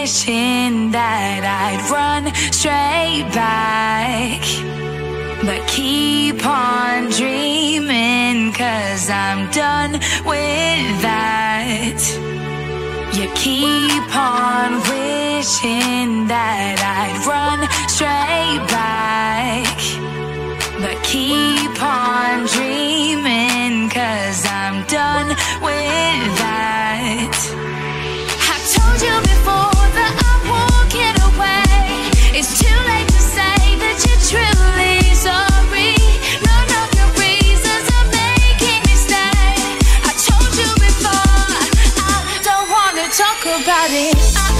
wishing that I'd run straight back, but keep on dreaming, 'cause I'm done with that. You keep on wishing that I'd run straight back, but keep on dreaming, 'cause I'm done with that. I told you before that I'm walking away. It's too late to say that you're truly sorry. None of your reasons are making me stay. I told you before, I don't wanna talk about it.